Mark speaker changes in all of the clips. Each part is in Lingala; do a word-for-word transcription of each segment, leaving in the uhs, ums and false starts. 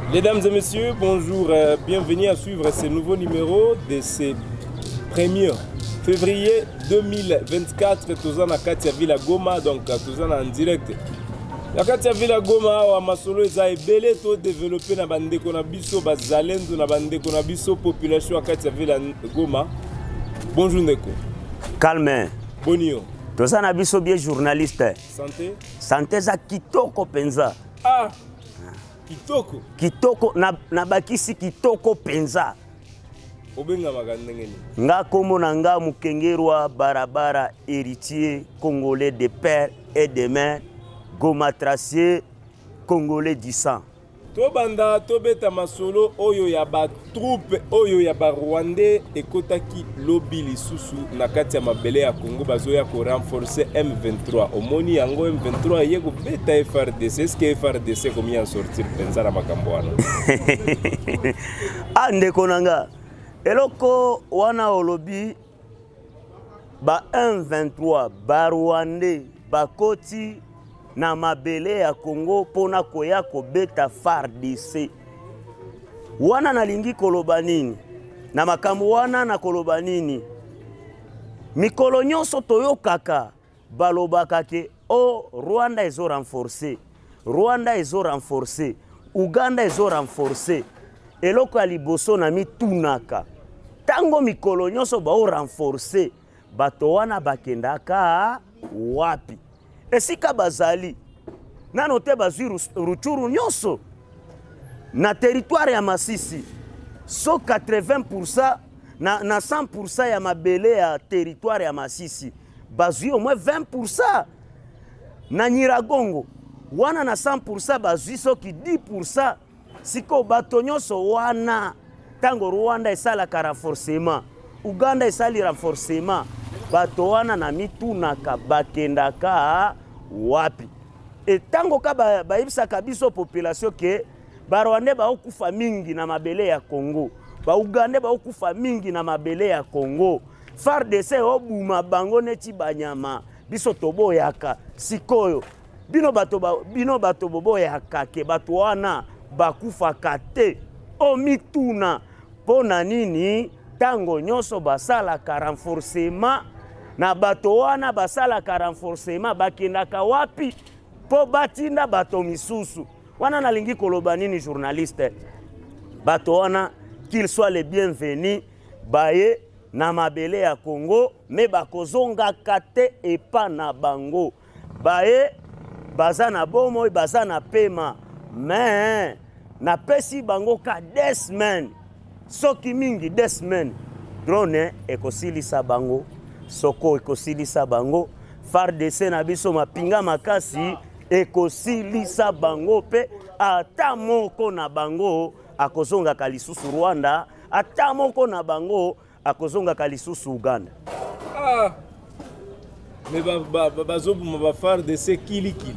Speaker 1: Mesdames et messieurs, bonjour, euh, bienvenue à suivre ce nouveau numéro de ce premier février deux mille vingt-quatre. Tous en Katia Villa Goma, donc tous en direct. La Katia Villa Goma, à Masolo, ils ont belé tout développé na bande konabiso, bazalendo na bande konabiso, population à Katia Villa Goma. Bonjour Neko.
Speaker 2: Calme.
Speaker 1: Bonio.
Speaker 2: Tous en abiso bien journaliste.
Speaker 1: Santé.
Speaker 2: Santé za kitoko penza.
Speaker 1: Ah. Kitoko.
Speaker 2: Kitoko na na bakisi kitoko penza.
Speaker 1: Obenga magandengeni.
Speaker 2: Nga komo na nga mukengerwa barabara héritier congolais de père et de mère, Goma Tracier congolais du sang.
Speaker 1: To banda to beta masolo oyo ya ba troupe oyo ya ba Rwandais ekotaki lobby lisusu na kati ya mabele ya Congo bazoya ko renforcer M vingt-trois. Omoni yango M vingt-trois yeko beta F R D C. Est-ce que F R D C combien sortir penza na makambo wana?
Speaker 2: Ande konanga. Eloko wana olobi ba M vingt-trois ba Rwandais bakoti na mabele ya Congo pona koya ko beta F A R D C. Wana nalingi koloba nini? Na makambo wana na koloba nini? Mikolo nyonso toyokaka balobaka ke o Rwanda ezo renforcer. Rwanda ezo renforcer. Uganda ezo renforcer. Eloko ya liboso na mitunaka. Tango mikolo nyonso ba o renforcer, bato wana bakendaka wapi? Esika bazali nano te bazwi ruchuru nyonso na territoire ya Masisi so quatre-vingts pour cent na, na cent pour cent ya mabele ya territoire ya Masisi bazwi au moins vingt pour cent na Nyiragongo wana na cent pour cent bazwi soki dix pour cent siko bato nyonso wana tango Rwanda esalaka renforcement Uganda esali renforcement bato wana na mitunaka bakendaka wapi etango ka bayibisaka biso population ke ba Rwandais baokufa mingi na mabele ya Congo ba Uganda baokufa mingi na mabele ya Congo F A R D C obuma bango neti banyama biso toboyaka sikoyo bino bato ba, bino bato boboyaka ke bato wana bakufa kate o mituna pona nini tango nyonso basalaka renforcement na bato wana basalaka renforcement bakendaka wapi po batinda bato misusu wana nalingi koloba nini journaliste bato wana qu'ils soient les bienvenus baye na mabele ya Congo me bakozonga kate epa na bango baye baza na bomo baza na pema mais na pesi bango ka des semaines soki mingi des semaines drone ekosilisa bango soko ekosilisa bango F A R D C na biso mapinga makasi ekosilisa bango pe ata moko na bango akozonga kalisusu Rwanda ata moko na bango akozonga kalisusu Uganda.
Speaker 1: Ah, mais ba ba bazo ba, ba F A R D C kili kili.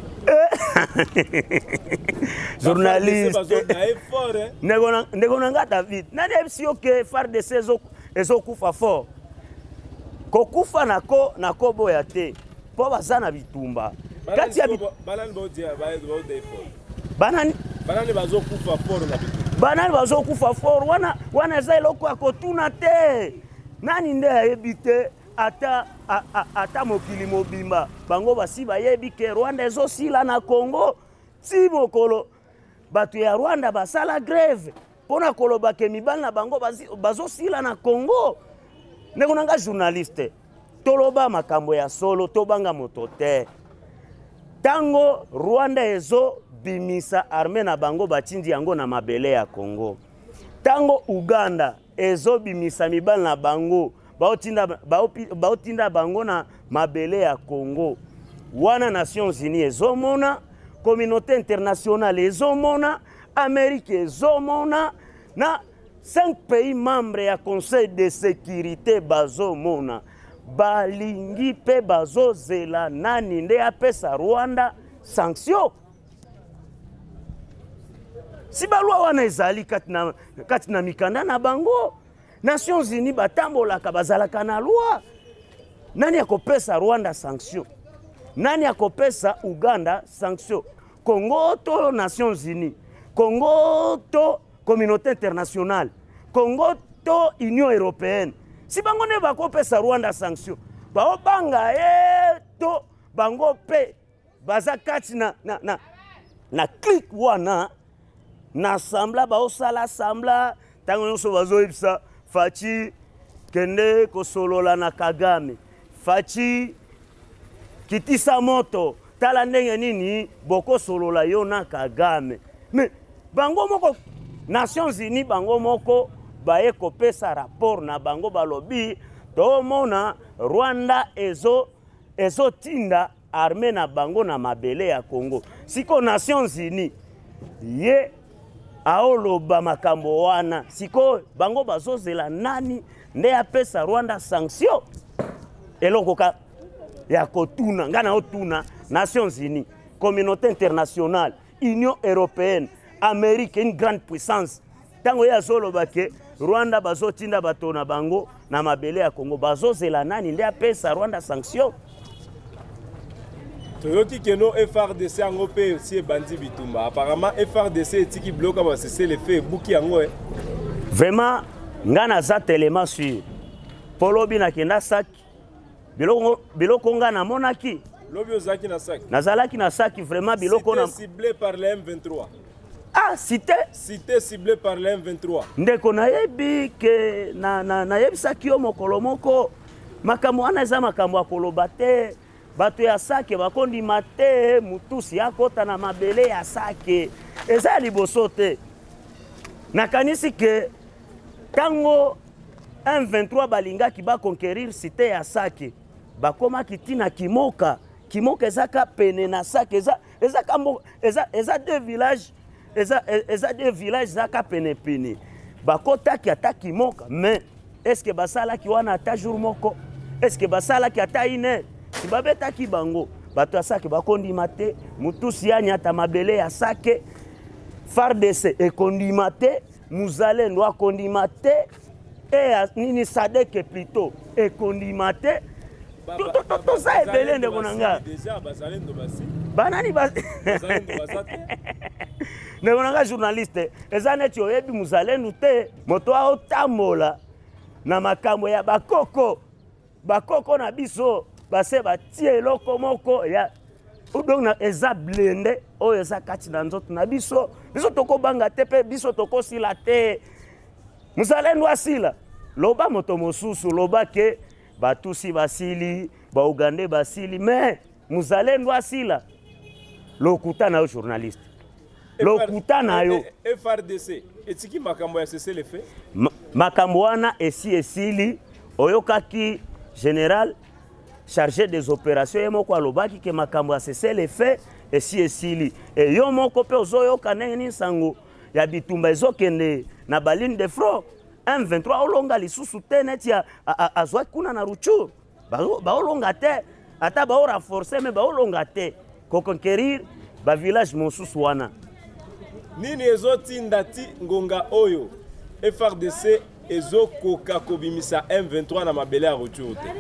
Speaker 2: Journaliste ndeko nanga David nani ebisio ke F A R D C ezo ezokufa fort kokufa nako nako boya te po baza na bitumba kati ya
Speaker 1: banani bodia bazo effort
Speaker 2: banani
Speaker 1: banani bazokufa fort na bitumba
Speaker 2: banani bazokufa fort wana wana eza eloko ya kotuna te nani nde ayebi te ata ata mokili mobimba bango basi bayebi ke Rwanda ezosila na Congo si mokolo bato ya Rwanda basala grève pona koloba ke mibali na bango bazosila na Congo. Ndeko nanga journaliste toloba makambo ya solo tobanga moto te tango Rwanda ezo bimisa armée na bango batindi yango na mabele ya Congo tango Uganda ezo bimisa mibali na bango baotinda baotinda bango na mabele ya Congo wana Nations Unies ezomona communauté internationale ezomona Amérique ezomona na cinq pays membres ya Conseil de sécurité bazomona balingi pe bazozela nani nde apesa Rwanda sanction si balwa wana ezali kati na kati na mikanda na bango Nations Unies batambolaka bazalaka na loi nani akopesa Rwanda sanction nani akopesa Uganda sanction Congo to Nations Unies Congo to communauté internationale, Congo to Union européenne. Si bango ne bako pesa Rwanda sanction, bao banga e to bango pe baza kati na na na na click wana na sambla bao sala sambla tango nyonso bazo ibsa fachi kende kosolola na Kagame, fachi kitisa moto tala ndenge nini boko solola yo na Kagame. Mais bango moko Nations Unies bango moko baye kopesa rapport na bango balobi to mona Rwanda ezo ezo tinda armée na bango na mabele ya Congo. Siko Nations Unies ye aoloba makambo wana siko bango bazozela nani nde apesa Rwanda sanction eloko ka ya kotuna ngana otuna Nations Unies, communauté internationale, Union européenne, Amérique, une grande puissance. Tango ya solo bake Rwanda bazotinda bato na bango na mabele ya Congo bazozela nani nde apesa Rwanda sanction.
Speaker 1: Toyoki keno F R D C ango pe aussi bandi bitumba. Apparemment F R D C etiki bloka ba cesser les faits buki yango.
Speaker 2: Vraiment ngana za élément sur Polobi na kenda sak biloko biloko ngana monaki
Speaker 1: lobi ozaki na sak.
Speaker 2: Nazalaki na sak vraiment biloko na
Speaker 1: ciblé par le M vingt-trois.
Speaker 2: Ah, cité
Speaker 1: cité ciblé par le M vingt-trois.
Speaker 2: Ndeko na yebi ke na na na yebisaki yo mokolo moko makambo wana eza makambo ya koloba te. Bato ya sake bakondi mate mutusi akota na mabele ya sake eza liboso te. Nakanisi ke tango M vingt-trois balingaki ba conquérir cité ya sake bakoma kitina kimoka kimoka ezaka pene na sake eza eza kambo eza eza deux villages eza eza deux villages zaka pene pene bakota ki ata kimoka mais est-ce que basala ki wana ata jour moko est-ce que basala ki ata ine si babeta ki bango bato ya sake bakondi mate mutusi ya nyata mabele ya sake F A R D C ekondi mate muzalendo akondi mate et nini sadeke plutôt ekondi mate tout ça est belé de konanga
Speaker 1: déjà bazalendo basi
Speaker 2: banani bas
Speaker 1: bazalendo basate
Speaker 2: ne konanga journaliste ezaneti oyebi muzalendo te moto a otamola na makambo ya bakoko bakoko na biso base batie eloko moko ya udong na eza blende o eza kati na nzoto na biso biso toko banga te pe biso toko sila te muzalendo asila loba moto mosusu loba ke batusi basili ba Uganda basili mais muzalendo asila lokuta na yo journaliste lokuta na yo
Speaker 1: F R D C etiki makambo ya cesser les faits
Speaker 2: makambo wana esi esili oyokaki général chargé des opérations yemoko alobaki ke makambo ya cesser les faits esi esili e yo moko pe ozoyoka ndenge nini sango ya bitumba ezokende na baline de front M vingt-trois olonga lisusu te neti azwa kuna na Ruchuru baolonga te ata bao renforcer mais baolonga te kokonquérir ba village mosusu wana
Speaker 1: nini ezotinda ti ngonga oyo F R D C ezokoka kobimisa M vingt-trois na mabele ya Ruchuru te.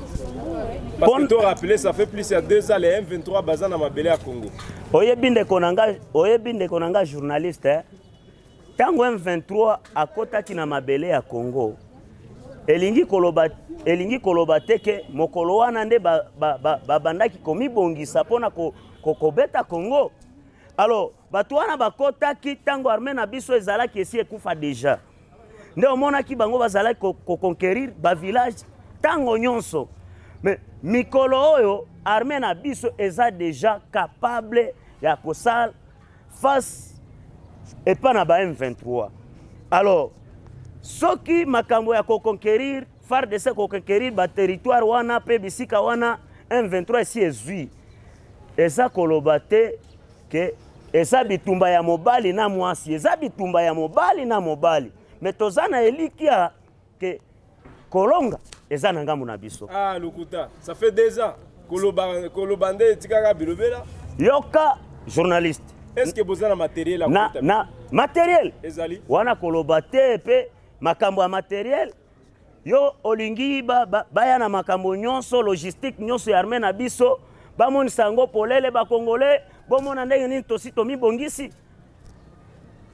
Speaker 1: Parce que tu rappelé, ça fait plus de deux ans les M vingt-trois basés dans ma belle à Congo.
Speaker 2: Oyebinde konanga, oyebinde konanga journaliste. Tango M vingt-trois à kota ki na mabele ya Congo. Elingi koloba, elingi koloba teke mokolo wana nde ba ba ba, ba bandaki komi bongisa pona ko kokobeta Congo. Alors batu wana bakota ki tango armée na biso ezala ki esi ekufa déjà. Nde omona ki bango bazala ko, ko conquérir ba village tango nyonso. Mais mikolo oyo armée na biso eza déjà capable ya kosala face et pas na ba M vingt-trois. Alors soki makambo ya ko conquérir F A R D C ko conquérir ba territoire wana pe bisika wana M vingt-trois si ezui eza koloba te ke eza bitumba ya mobali na mwasi eza bitumba ya mobali na mobali mais tozana elikia ke kolonga eza na ngambo na biso.
Speaker 1: Ah Lukuta, ça fait deux ans koloba kolobande tikaka bilobela.
Speaker 2: Yoka journaliste.
Speaker 1: Est-ce que vous avez un matériel à
Speaker 2: na, na matériel
Speaker 1: ezali
Speaker 2: wana koloba te pe makambo ya matériel yo olingi ba, ba, baya na makambo nyonso logistique nyonso ya armée na biso bamonisa yango polele ba congolais bomona ndenge nini tosi tomi bongisi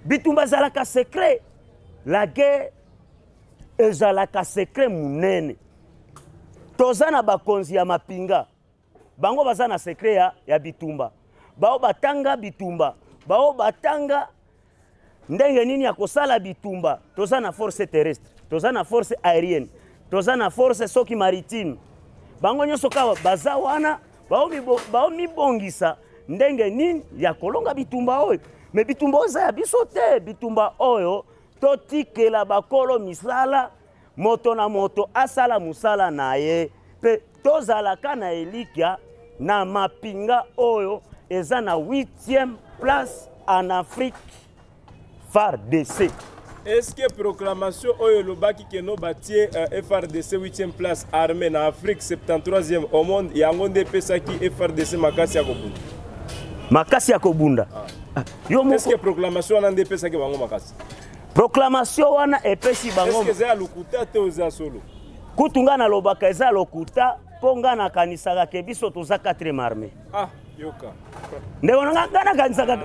Speaker 2: bitumba ezalaka secret la guerre ezalaka secret munene toza na bakonzi ya mapinga bango baza na secret ya, ya bitumba bao batanga bitumba bao batanga ndenge nini ya kosala bitumba toza na force terrestre toza na force aérienne toza na force soki maritime bango nyonso kaka baza wana bao mibongisa ndenge nini ya kolonga bitumba oyo me bitumba oyo eza ya biso te bitumba oyo totikela bakolo misala moto na moto asala musala na ye pe tozalaka na elikya na mapinga oyo eza na huitième place en Afrique F A R D C.
Speaker 1: Est-ce que proclamation oyo lobaki ke no batie uh, F A R D C huitième place armée na Afrique septante-troisième au monde yango nde pesaki F A R D C makasi ya kobunda
Speaker 2: makasi ya kobunda
Speaker 1: ah. Yo est-ce que proclamation wana nde pesaki bango makasi
Speaker 2: proclamation wana epesi bango
Speaker 1: est-ce que za lokuta te oza solo
Speaker 2: kutunga na lobaka eza lokuta ponga na kanisaka ke biso toza quatrième armée
Speaker 1: ah yoka
Speaker 2: ndeko nanga ngana kanisaka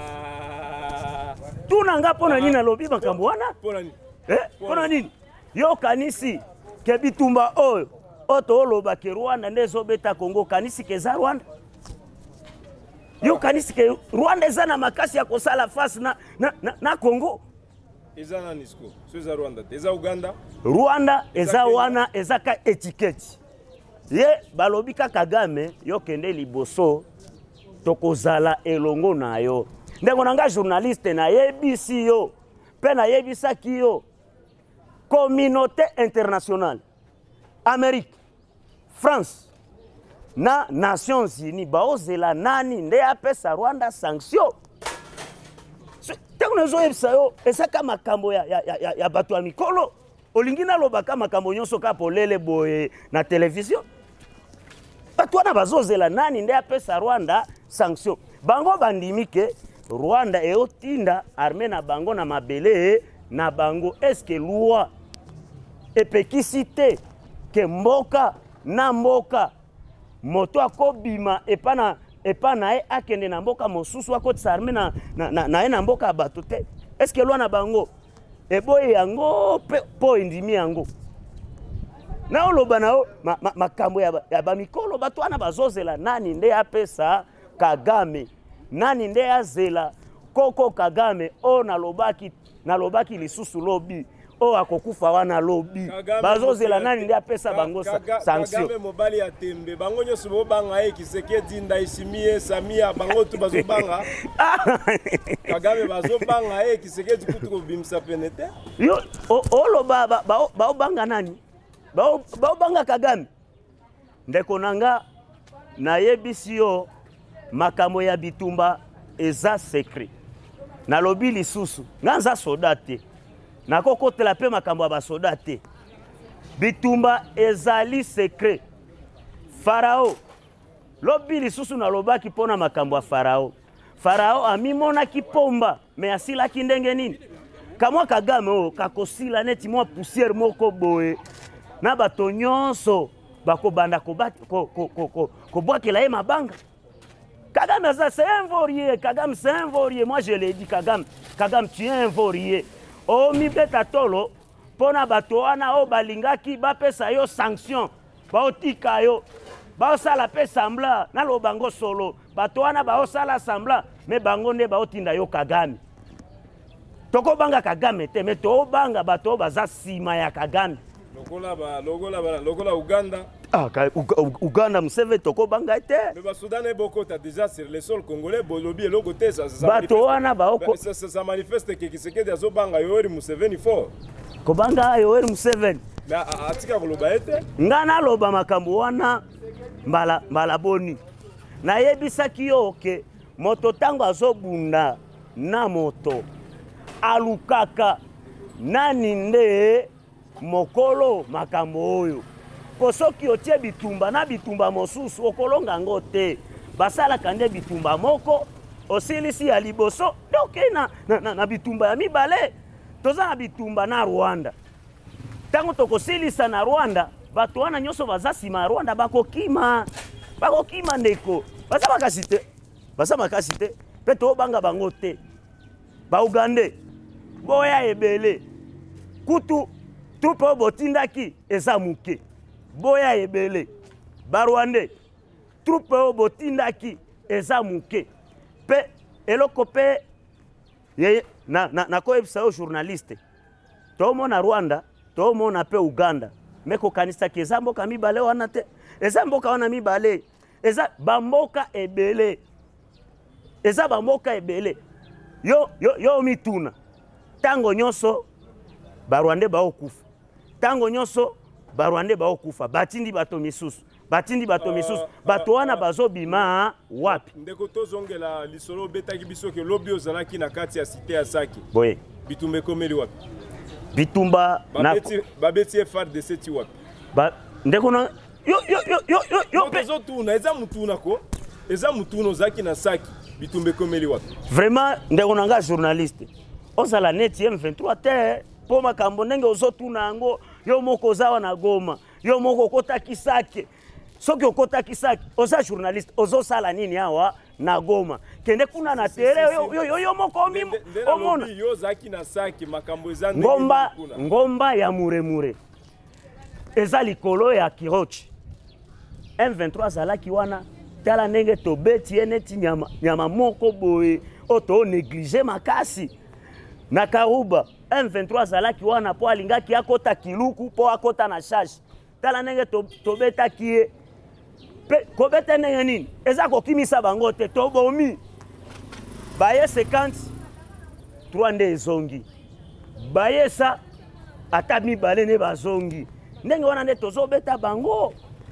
Speaker 2: tuna nga pona nini alobi makambo wana
Speaker 1: pona nini
Speaker 2: eh pona nini yo kanisi ke bitumba oyo oto oloba ke Rwanda ndezo beta Congo kanisi ke za Rwanda yo kanisi ke Rwanda eza na makasi ya kosala face na na, na, na Congo
Speaker 1: eza na nisko so eza Rwanda eza Uganda
Speaker 2: Rwanda eza wana eza ka etiquette ye balobi ka Kagame yo kende liboso tokozala elongo na yo ndeko nanga journaliste na yebisi yo pe na yebisaki yo communauté internationale Amérique France na Nations Unies baozela nani nde apesa Rwanda sanction tengo nezo yebisa yo esaka makambo ya, ya, ya, ya bato ya mikolo olingi nalobaka makambo nyonso ka polele boye na television bato wana bazozela nani nde apesa Rwanda sanction bango bandimi ke Rwanda eotinda armée na bango na mabele na bango est-ce que loi epekisi te ke mboka na mboka moto akobima epana epana e akende na mboka mosusu akotisa armée na na na, na, na mboka bato te est-ce que loi na bango eboye yango pe po indimi yango na oloba na makambo ya, ya bamikolo bato wana bazozela nani nde apesa Kagame nani nde azela koko Kagame o nalobaki nalobaki lisusu lobi o akokufa wana lobi bazozela nani nde apesa bango sanction
Speaker 1: Kagame mobali ya tembe bango nyoso bobanga e Kisekedi Ndayishimiye Samia bango tu bazobanga Kagame bazobanga e Kisekedi kutu ko bimsa penete
Speaker 2: yo o loba ba banga nani ba banga Kagame ndeko nanga na yebisi yo makambo ya bitumba eza secret na lobi lisusu nganza soda te na kokotela pe makambo ya basoda te bitumba ezali secret Farao lobi lisusu na lobaki pona makambo ya Farao Farao amimonaki pomba me asilaki ndenge nini kamwa Kagame o kakosila neti mwa poussière moko boye na bato nyonso bakobanda kobati ko ko ko kobwakela ye mabanga Kagame, c'est un vaurier. Kagame, c'est un vaurier. Moi, je l'ai dit, Kagame. Kagame, tu es un vaurier. Oh, mi beta tolo. Pona batoana, oh, balingaki, ba pesa yo sanction. Ba otika yo. Ba osala pe sambla. Na lo bango solo. Batoana, ba osala sambla. Me bango ne ba otinda yo Kagame. Toko banga Kagame te. Me to banga bato baza sima ya Kagame.
Speaker 1: Lokola ba, lokola ba, lokola Uganda.
Speaker 2: Ah, Uganda Museveni toko banga te.
Speaker 1: Mais ba Soudan et Boko t'as déjà sur le sol congolais bolobi et logo te ça ça.
Speaker 2: Bato wana ba oko.
Speaker 1: Ça ça manifeste que Kisekedi azo banga Yoweri Museveni fort.
Speaker 2: Ko banga Yoweri Museveni.
Speaker 1: Mais atika koloba ete.
Speaker 2: Ngana loba makambo wana mbala mbala boni. Na yebisaki yo ke moto tango azobunda na moto alukaka nani nde mokolo makambo oyo. Kosoki otie bitumba na bitumba mosusu okolonga ngo te basala kande bitumba moko osilisi ya liboso donc na, na, na, na bitumba ya mibale toza na bitumba na Rwanda tango tokosilisa na Rwanda bato wana nyonso baza sima ya Rwanda bakokima bakokima ndeko baza makasi te baza makasi te pe to banga bango te ba Uganda boya ebele kutu troupe oyo botindaki eza muke boya ebele barwande troupe oyo botindaki eza muke pe eloko pe na, na, na koyebisa yo journaliste tomona Rwanda tomona pe Uganda me kokanisaki eza mboka mibale wana te eza mboka wana mibale eza bamboka ebele eza bamboka ebele yo, yo, yo mituna tango nyonso barwande baokufa tango nyonso barwande baokufa batindi bato misusu batindi bato misusu uh, bato wana uh, bazobima wapi
Speaker 1: ndeko tozongela lisolo betaki biso ke lobi ozalaki na kati ya cité ya Saki
Speaker 2: boye
Speaker 1: bitumba komeli wapi
Speaker 2: bitumba
Speaker 1: babeti na babeti F R D C ti wapi
Speaker 2: ba ndeko na yo yo yo yo yo yo
Speaker 1: pezo tuna eza mutuna ko eza mutuna ozaki na Saki bitumba komeli wapi
Speaker 2: vraiment ndeko nanga journaliste ozala neti M vingt-trois te po makambo ndenge ozotuna yango yo moko ozawa na Goma yo moko okotaki Saki soki okotaki Saki oza journaliste ozosala nini awa na Goma kende kuna na tere yo yo yo moko omimo omona
Speaker 1: yo zaki na Saki makambo eza
Speaker 2: ngomba ngomba ya muremure eza likolo ya Kirochi M vingt-trois zalaki wana tala ndenge tobeti neti nyama nyama moko boye oto négliger makasi na Karuba M vingt-trois zalaki wana po alingaki akota kiluku po akota na shashi tala ndenge tobetaki ye pe kobeta ndenge nini eza kokimisa bango te tobomi baye cinquante trois nde ezongi baye sa ata mibale ne bazongi ndenge wana nde tozobeta bango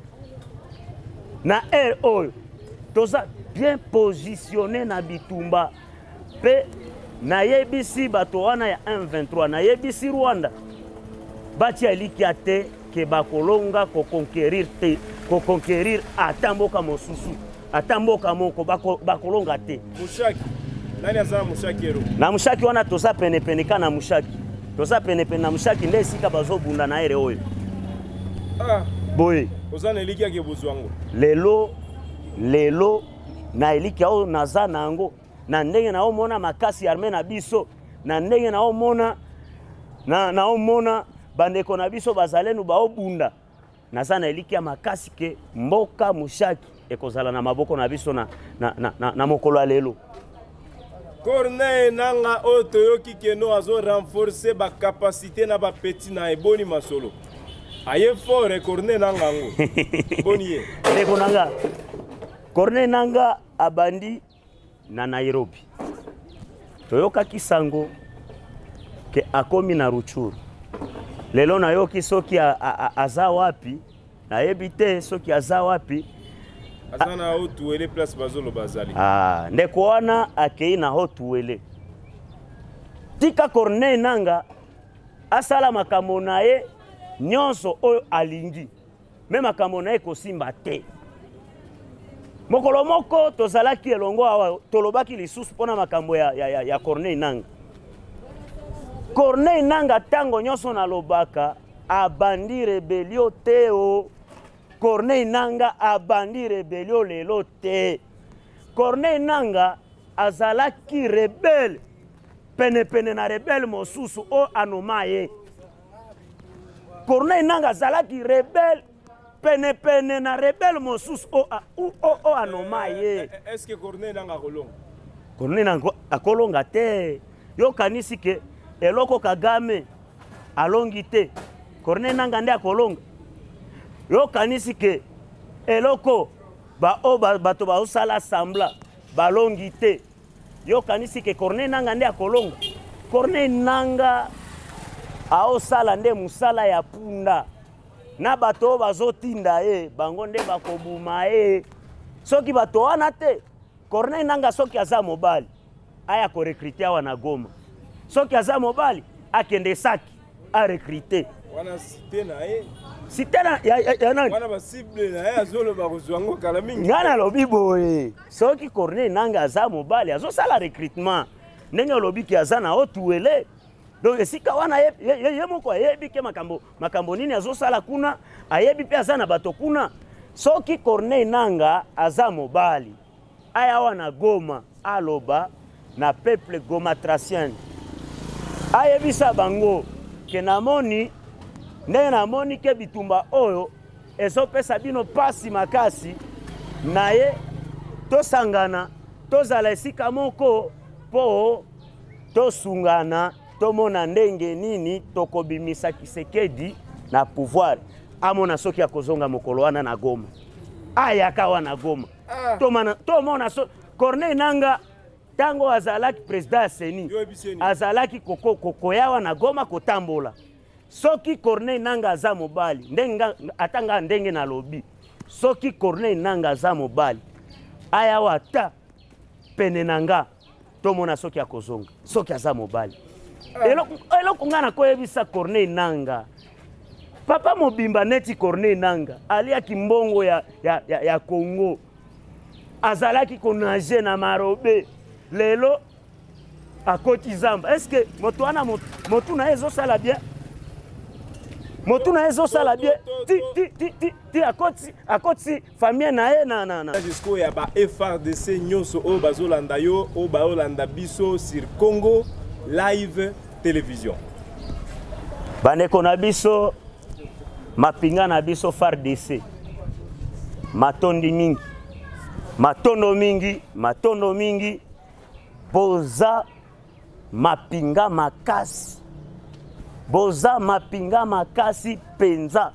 Speaker 2: na air oyo toza bien positionné na bitumba pe na yebisi bato wana ya M vingt-trois na yebisi Rwanda batia likia te ke bakolonga ko conquérir te ko conquérir atamboka mosusu atamboka moko bako, bakolonga te
Speaker 1: mushaki nani azana mushaki ero
Speaker 2: na mushaki wana toza pene pene kana mushaki toza pene pene na mushaki nde sika bazobunda na ere oyo
Speaker 1: ah
Speaker 2: boye
Speaker 1: ozana likia ke bozwango
Speaker 2: lelo lelo na elikia o naza nango na ndenge na omona makasi arme na biso na ndenge na omona na na omona bandeko na biso bazalenu baobunda naza na elikia makasi ke mboka mushaki ekozala na maboko na biso na na na, na, na mokolo ya lelo
Speaker 1: Corneille nanga oyo toyoki keno azo renforcer ba capacité na ba petit na eboni masolo aye fort Corneille nanga ngo boni ye
Speaker 2: ndeko nanga Corneille nanga abandi na Nairobi toyokaki sango ke akomi na Ruchuru lelo nayoki soki aza wapi nayebi te soki aza wapi
Speaker 1: azana otuele place bazolo bazali
Speaker 2: ah ndeko wana akei na otuele tika Corneille nanga asala makambo na ye nyonso oyo alingi me makambo na ye kosimba te mokolo moko tozalaki elongo awa tolobaki lisusu mpona makambo ya, ya, ya, ya Corneille nanga Corneille nanga tango nyonso nalobaka abandi rebelio te o Corneille nanga abandi rebelio lelo te Corneille nanga azalaki rebelle pene pene na rebelle mosusu o anoma ye Corneille nanga azalaki rebelle pene pene na rebelle mosusu o o o anoma ye
Speaker 1: est-ce que Corneille nanga kolonga
Speaker 2: Corneille nanga akolonga te yo kanisi ke eloko Kagame alongi te Corneille nanga nde akolonga yo kanisi ke eloko ba o bato ba osala sambla balongi te yo kanisi ke Corneille nanga nde akolonga Corneille nanga aosala nde musala ya punda na bato bazotinda ye bango nde bakobuma ye soki bato wana te Corneille nanga soki aza mobali aya ko recruter awa na Goma soki aza mobali akende Saki a recruter
Speaker 1: wana cité na ye
Speaker 2: cité na ya, ya, ya nani
Speaker 1: wana ba cible na ye azolo ba kozwango kala mingi
Speaker 2: ngana lobi boye soki Corneille nanga aza mobali azosala recrutement ndenge lobi ki aza na otuele donc esika wana ye, ye, ye moko ayebi ke makambo makambo nini azosala kuna ayebi pe aza na bato kuna soki Corneille nanga aza mobali aya wana Goma aloba na peuple gomatracien ayebisa bango ke namoni ndenge namoni ke bitumba oyo ezopesa bino pasi makasi na ye tosangana tozala esika moko po tosungana tomona ndenge nini tokobimisa Tshisekedi na pouvoir amona soki akozonga mokolo wana na Goma ayaka wana Goma ah. tomona tomona so Corneille Nangaa tango azalaki président ya Seni azalaki koko kokoyawa na Goma kotambola soki Corneille Nangaa aza mobali ndenge atanga ndenge na lobi soki Corneille Nangaa aza mobali ayawa ata pene nanga tomona soki akozonga soki aza mobali eloko nga na koyebisa Corneille Nangaa papa mobimba neti Corneille Nangaa aliaki mbongo ya, ya, ya, ya Congo azalaki konage na marobe lelo akoti zamba est-ce que moto wana motu na ezo sala bien motu na ezo sala bien ti ti ti ti ti akoti akoti famille na e na na na
Speaker 1: jusqu'au ya ba F R D C nyonso o bazolanda yo o ba olanda biso sur Congo Live Télévision
Speaker 2: bandeko na biso mapinga na biso F R D C matondi mingi matondo mingi matondo mingi boza mapinga makasi boza mapinga makasi penza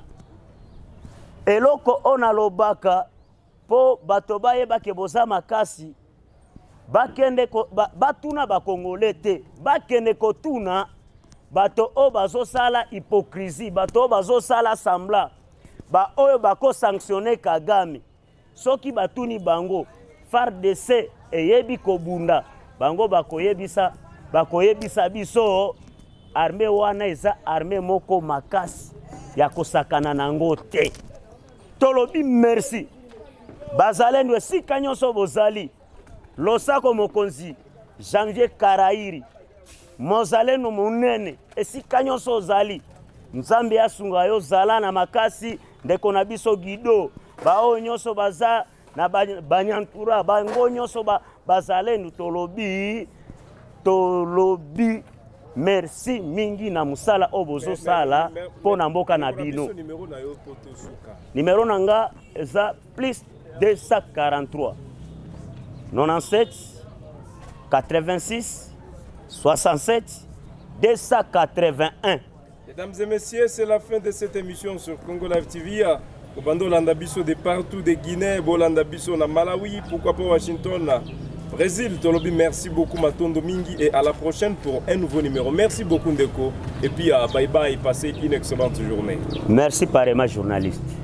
Speaker 2: eloko ona lobaka po bato bayebake boza makasi bakende ko, ba, batuna bakongole te bakende kotuna bato o bazosala hypocrisie bato o bazosala sambla ba oyo bako sanctionner Kagame soki batuni bango F A R D C eyebi kobunda bango bakoyebisa bakoyebisa biso armée wana eza armée moko makasi ya kosakana nango te tolobi merci bazalendo esika nyonso bozali losako mokonzi Janvier Karairi mozalendo monene esika nyonso ozali nzambe asunga yo zala na makasi ndeko na biso Guido bao nyonso baza na banyantura bango nyonso ba bazalendo tolobi tolobi merci mingi na musala obozo sala pona mboka na bino numéro nanga eza plus deux cent quarante-trois quatre-vingt-sept quatre-vingt-six soixante-sept deux cent quatre-vingt-un.
Speaker 1: Mesdames et messieurs, c'est la fin de cette émission sur Congo Live T V. Obando Landabiso de partout, de Guinée, Bolandabiso na Malawi, pourquoi pas Washington, Brésil, Tolobi, merci beaucoup Matondo Mingi et à la prochaine pour un nouveau numéro. Merci beaucoup Ndeko et puis uh, bye bye, passez une excellente journée.
Speaker 2: Merci pareillement journaliste.